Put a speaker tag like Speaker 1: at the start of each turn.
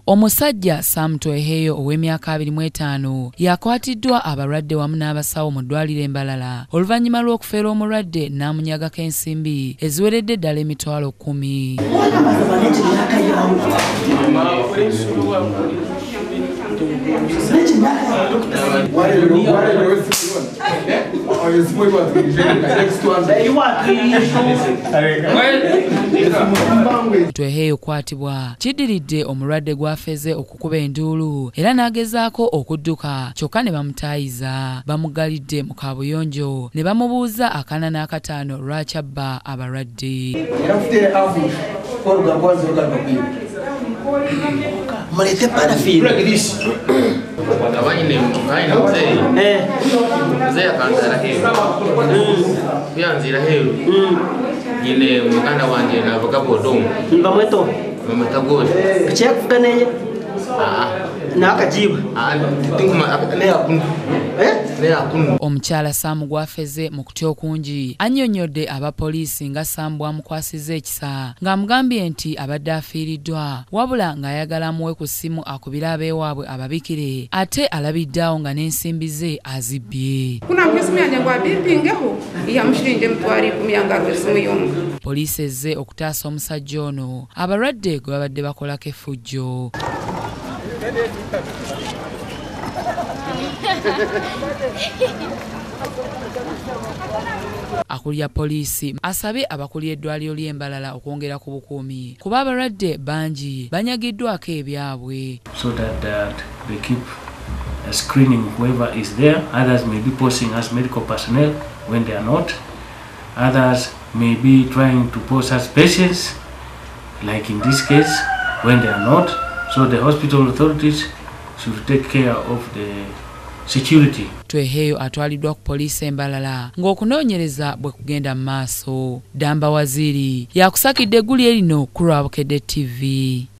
Speaker 1: Omusajja Sam Tweheyo ow'emyaka 25 yakwatiddwa abalwadde wamu n'abasawo mu ddwaliro Mbarara oluvannyuma lw'okufeera omulwadde n'amunyagako ensimbi eziweredde ddala emitwalo 10. Tweheyo kwatibwa kiddiridde omulwadde gwafeze okukuba enduulu era n'agezaako okudduka kyokka ne bamutaayiza. Bamugalidde mu kaabuyonjo ne bamubuuza akana n'akataano lwaki abba abalwadde.
Speaker 2: Mulete parafini.
Speaker 3: Mzee akaanza hilo. Bianzira hilo. Yine mukanda wanje na bakapo domu.
Speaker 2: Mbamweto.
Speaker 3: Mamutagoli.
Speaker 2: Kichya kuganeye. Nakajiba.
Speaker 1: Omukyala Sam gwafeze mu kutya okungi annyonnyodde abapoliisi nga Sam bwamukwasiza ekisa ng'amugambye nti abadde afiiriddwa wabula ng'ayagala amuwe ku ssimu akubire abeewaabwe ababikire ate alabiddeawo nga n'ensimbi ze azibbye. Poliisi ezze okutaasa omusajja ono abalwadde gwe babadde bakolako effujjo. Akulira poliisi asabye abakulira eddwaliro ly'e Mbarara okwongera ku bukuumi kuba abalwadde bangi banyagiddwako ebyabwe.
Speaker 4: So that they keep screening whoever is there. Others may be posing as medical personnel when they are not. Others may be trying to pose as patients, like in this case, when they are not. So the hospital authorities should take care of the security.
Speaker 1: Tweheyo atwaliddwa ku poliisi e Mbarara ng'okunoonyereza bwe kugenda mu maaso. Damba Waziri yakusakidde eggulire lino ku Lwabukedde TV.